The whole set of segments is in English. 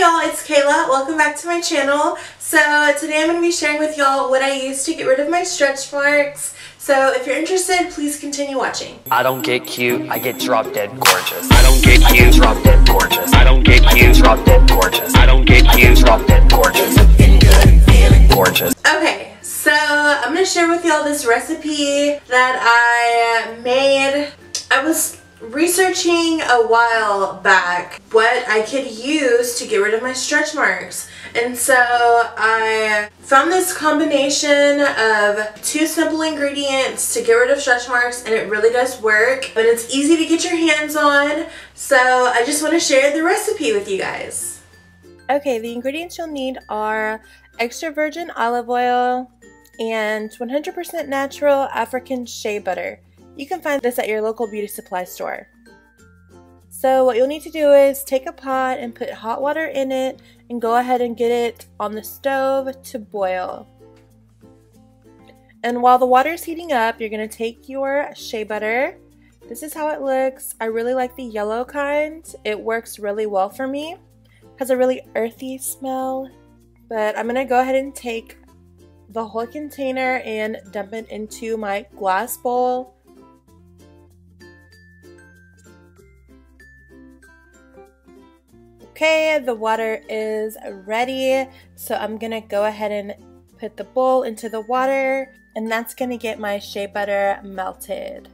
y'all, it's Kayla. Welcome back to my channel. So today I'm going to be sharing with y'all what I use to get rid of my stretch marks. So if you're interested, please continue watching. I don't get cute, I get drop dead gorgeous. I don't get cute, drop dead gorgeous. I don't get cute, drop dead gorgeous. I don't get cute, drop dead gorgeous. Looking good, feeling gorgeous. Okay, so I'm going to share with y'all this recipe that I made. I was researching a while back what I could use to get rid of my stretch marks, and so I found this combination of 2 simple ingredients to get rid of stretch marks, and it really does work, and it's easy to get your hands on, so I just want to share the recipe with you guys. Okay, the ingredients you'll need are extra virgin olive oil and 100% natural African shea butter. You can find this at your local beauty supply store. So what you'll need to do is take a pot and put hot water in it and go ahead and get it on the stove to boil. And while the water is heating up, you're going to take your shea butter. This is how it looks. I really like the yellow kind. It works really well for me. It has a really earthy smell. But I'm going to go ahead and take the whole container and dump it into my glass bowl. Okay, the water is ready, so I'm gonna go ahead and put the bowl into the water, and that's gonna get my shea butter melted.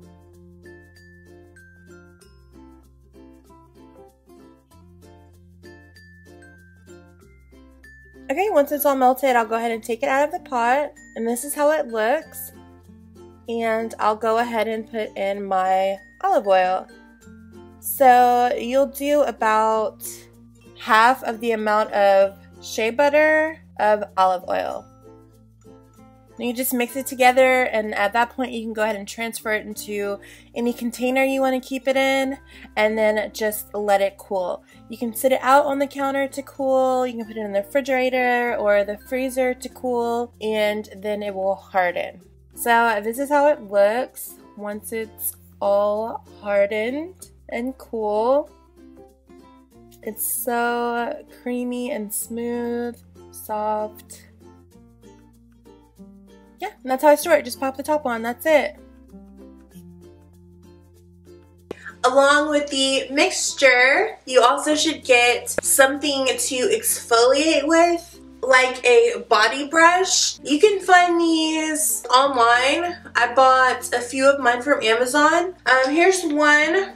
Okay, once it's all melted, I'll go ahead and take it out of the pot, and this is how it looks. And I'll go ahead and put in my olive oil. So you'll do about half of the amount of shea butter of olive oil. And you just mix it together, and at that point you can go ahead and transfer it into any container you want to keep it in, and then just let it cool. You can sit it out on the counter to cool, you can put it in the refrigerator or the freezer to cool, and then it will harden. So this is how it looks once it's all hardened and cool. It's so creamy and smooth, soft. Yeah, and that's how I store it. Just pop the top on, that's it. Along with the mixture, you also should get something to exfoliate with, like a body brush. You can find these online. I bought a few of mine from Amazon. Here's one.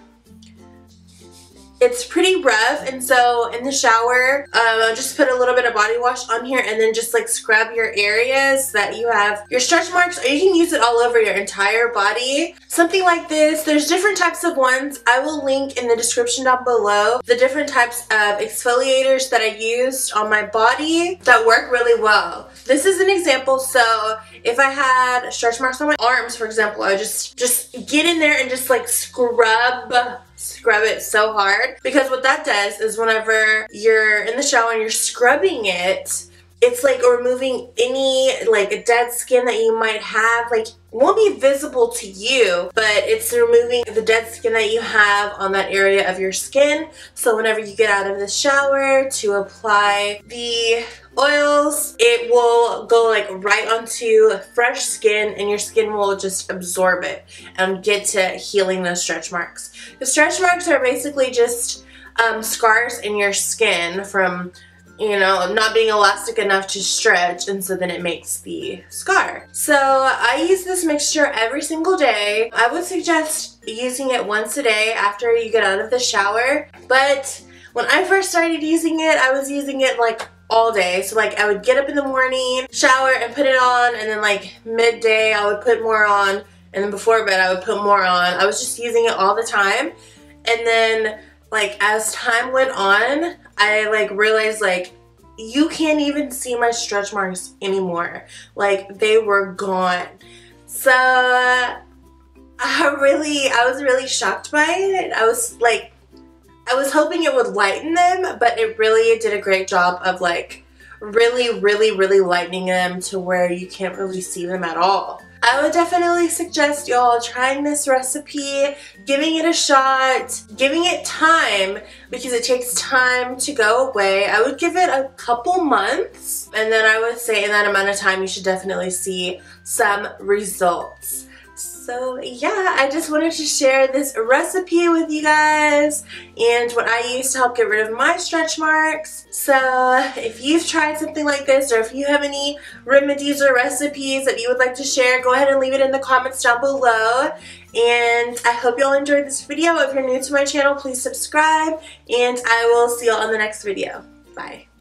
It's pretty rough, and so in the shower, just put a little bit of body wash on here and then just like scrub your areas that you have your stretch marks, or you can use it all over your entire body. Something like this. There's different types of ones. I will link in the description down below the different types of exfoliators that I used on my body that work really well. This is an example. So if I had stretch marks on my arms, for example, I would just get in there and just like scrub it so hard, because what that does is whenever you're in the shower and you're scrubbing it, it's like removing any like dead skin that you might have. Like, it won't be visible to you, but it's removing the dead skin that you have on that area of your skin. So whenever you get out of the shower to apply the oils, it will go like right onto fresh skin, and your skin will just absorb it and get to healing those stretch marks. The stretch marks are basically just scars in your skin from, you know, not being elastic enough to stretch, and so then it makes the scar. So I use this mixture every single day. I would suggest using it once a day after you get out of the shower, but when I first started using it, I was using it like all day. So like I would get up in the morning, shower, and put it on, and then like midday I would put more on, and then before bed I would put more on. I was just using it all the time, and then like as time went on, I like realized like you can't even see my stretch marks anymore. Like, they were gone. So I was really shocked by it. I was hoping it would lighten them, but it really did a great job of like really lightening them to where you can't really see them at all. I would definitely suggest y'all trying this recipe, giving it a shot, giving it time, because it takes time to go away. I would give it a couple months, and then I would say in that amount of time you should definitely see some results. So yeah, I just wanted to share this recipe with you guys and what I use to help get rid of my stretch marks. So if you've tried something like this, or if you have any remedies or recipes that you would like to share, go ahead and leave it in the comments down below. And I hope you all enjoyed this video. If you're new to my channel, please subscribe, and I will see you all in the next video. Bye.